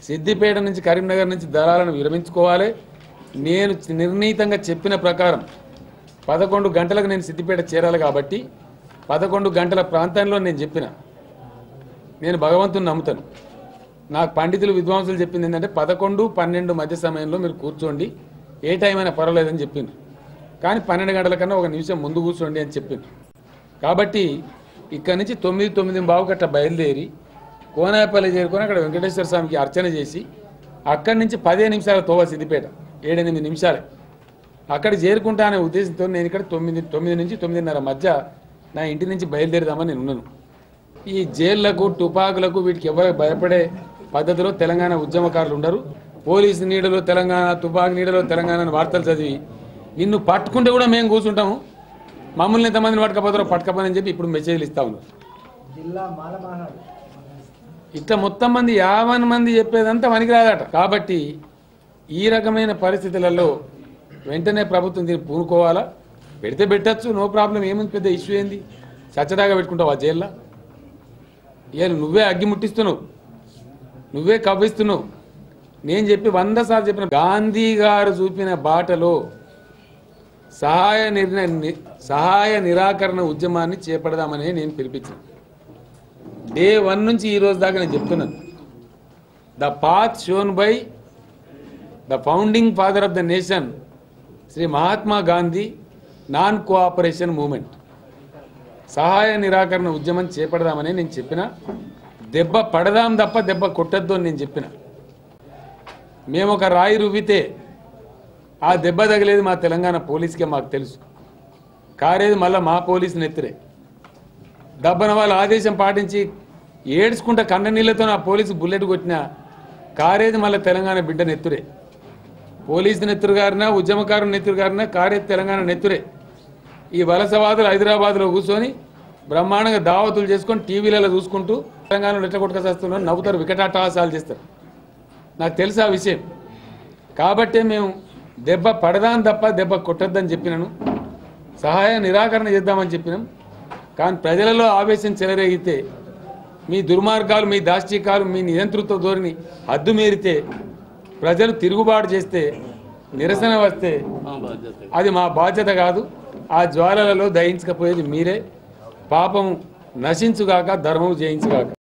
సిద్దిపేట నుంచి కరీంనగర్ నుంచి దళాలను విరమించుకోవాలి. నేను నిర్ణీతంగా చెప్పిన ప్రకారం 11 గంటలకు నేను సిద్దిపేట చేరాలి కాబట్టి 11 గంటల ప్రాంతంలో నేను చెప్పిన, నేను భగవంతుని నమ్ముతాను. నాకు పండితులు విద్వాంసులు చెప్పింది ఏంటంటే 11-12 మధ్య సమయంలో మీరు కూర్చోండి, ఏ టైం అయినా పర్వాలేదని చెప్పింది. కానీ 12 గంటల కన్నా ఒక నిమిషం ముందు కూర్చోండి అని చెప్పింది. కాబట్టి ఇక్కడ నుంచి 9-9:15 గట్ట బయలుదేరి కోనాయపల్లి చేరుకొని అక్కడ వెంకటేశ్వర స్వామికి అర్చన చేసి అక్కడి నుంచి 15 నిమిషాల తోవ సిద్దిపేట 7-8 నిమిషాలే అక్కడికి చేరుకుంటా అనే ఉద్దేశంతో నేను ఇక్కడ 9 నుంచి 9:30 మధ్య నా ఇంటి నుంచి బయలుదేరదామని నేను ఉన్నాను. ఈ జైళ్లకు తుపాకులకు వీటికి ఎవరికి భయపడే పద్ధతిలో తెలంగాణ ఉద్యమకారులు ఉండరు. పోలీసు నీడలో తెలంగాణ, తుపాకు నీడలో తెలంగాణ వార్తలు చదివి నిన్ను పట్టుకుంటే కూడా మేము కూర్చుంటాము, మమ్మల్ని ఎంతమందిని పట్టుకపోతారో పట్టుకపోనని చెప్పి ఇప్పుడు మెసేజ్లు ఇస్తా ఉన్నారు. ఇట్లా మొత్తం మంది 50 మంది చెప్పేదంతా పనికిరాదట. కాబట్టి ఈ రకమైన పరిస్థితులలో వెంటనే ప్రభుత్వం దీన్ని పూనుకోవాలా. పెడితే పెట్టచ్చు, నో ప్రాబ్లం, ఏముంది, పెద్ద ఇష్యూ ఏంది, చచ్చదాగా పెట్టుకుంటావు ఆ జైల్లో. ఇవాళ నువ్వే అగ్గి ముట్టిస్తున్నావు, నువ్వే కవ్విస్తున్నావు. నేను చెప్పి 100 సార్లు చెప్పిన గాంధీ గారు చూపిన బాటలో సహాయ నిరాకరణ ఉద్యమాన్ని చేపడదామని నేను పిలిపించాను. డే 1 నుంచి ఈ రోజు దాకా నేను చెప్తున్నాను. The path shown by the founding father of the nation Shri Mahatma Gandhi non cooperation movement, సహాయ నిరాకరణ ఉద్యమం చేపడదామని నేను చెప్పిన. దెబ్బ పడదాం తప్ప దెబ్బ కొట్టద్దు అని నేను చెప్పిన. మేము ఒక రాయి రువ్వితే ఆ దెబ్బ తగిలేది మా తెలంగాణ పోలీసుకే మాకు తెలుసు, కారేది మళ్ళీ మా పోలీసు నెత్తిరే. దబ్బన వాళ్ళ ఆదేశం పాటించి ఏడ్చుకుంటా కన్న నీళ్లతో ఆ పోలీసు బుల్లెట్ కొట్టినా కారేది మళ్ళీ తెలంగాణ బిడ్డ నెత్తురే. పోలీసు నెత్తురు గారినా ఉద్యమకారు నెత్తురు గారినా కారేది తెలంగాణ నెత్తురే. ఈ వలసవాదులు హైదరాబాద్లో కూర్చొని బ్రహ్మాండంగా దావతులు చేసుకొని టీవీలలో చూసుకుంటూ తెలంగాణలో ఎట్లా కొట్టుకొస్తున్నారు నవ్వుతారు, వికటాటహాసాలు చేస్తారు. నాకు తెలుసు ఆ విషయం. కాబట్టే మేము దెబ్బ పడదాం తప్ప దెబ్బ కొట్టద్దని చెప్పినాను, సహాయ నిరాకరణ చేద్దామని చెప్పినాం. కానీ ప్రజలలో ఆవేశం చెలరేగితే, మీ దుర్మార్గాలు, మీ దాష్టికాలు, మీ నియంతృత్వ ధోరణి హద్దు మీరితే, ప్రజలు తిరుగుబాటు చేస్తే, నిరసన వస్తే అది మా బాధ్యత కాదు. ఆ జ్వాలలలో దహించకపోయేది మీరే. పాపం నశించుగాక, ధర్మం జయించుగాక.